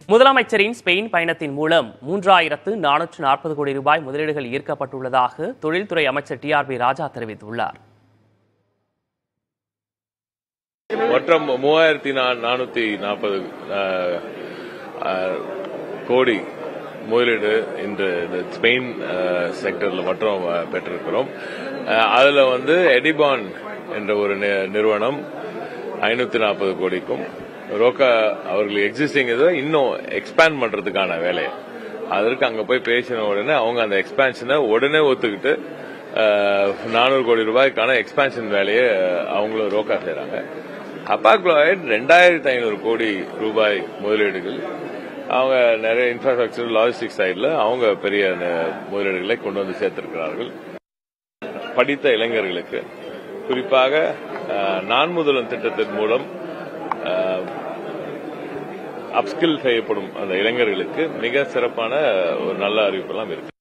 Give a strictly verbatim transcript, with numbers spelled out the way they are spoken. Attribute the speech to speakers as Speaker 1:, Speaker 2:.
Speaker 1: முதலமைச்சரின் ஸ்பெயின் பயணத்தின் மூலம் மூன்றாயிரத்து நானூற்று நாற்பது கோடி ரூபாய் முதலீடுகள் ஈர்க்கப்பட்டுள்ளதாக தொழில்துறை அமைச்சர் டி ஆர் பி ராஜா தெரிவித்துள்ளார்.
Speaker 2: மொத்தம் மூவாயிரத்தி நானூத்தி நாற்பது கோடி முதலீடு இன்று ஸ்பெயின் செக்டர்ல மட்டும் பெற்றிருக்கிறோம். அதுல வந்து எடிபான் என்ற ஒரு நிறுவனம் ஐநூத்தி நாற்பது கோடிக்கும் ரோக்கா அவர்கள் எக்ஸிஸ்டிங் இதை இன்னும் எக்ஸ்பேண்ட் பண்றதுக்கான வேலையை அதற்கு அங்க போய் பேசின உடனே அவங்க அந்த எக்ஸ்பான்ஷனை உடனே ஒத்துக்கிட்டு நானூறு கோடி ரூபாய்க்கான எக்ஸ்பான்ஷன் வேலையை அவங்களும் ரோக்கா செய்யறாங்க. ஹப்பாக்ளோரைட் ரெண்டாயிரத்தி ஐநூறு கோடி ரூபாய் முதலீடுகள் அவங்க நிறைய இன்ஃப்ராஸ்ட்ரக்சர் லாஜிஸ்டிக் சைட்ல அவங்க பெரிய முதலீடுகளை கொண்டு வந்து சேர்த்திருக்கிறார்கள். படித்த இளைஞர்களுக்கு குறிப்பாக நான் முதல்வன் திட்டத்தின் மூலம் அப்ஸ்கில் செய்யப்படும் அந்த இளைஞர்களுக்கு மிக சிறப்பான ஒரு நல்ல அறிவிப்பெல்லாம் இருக்கு.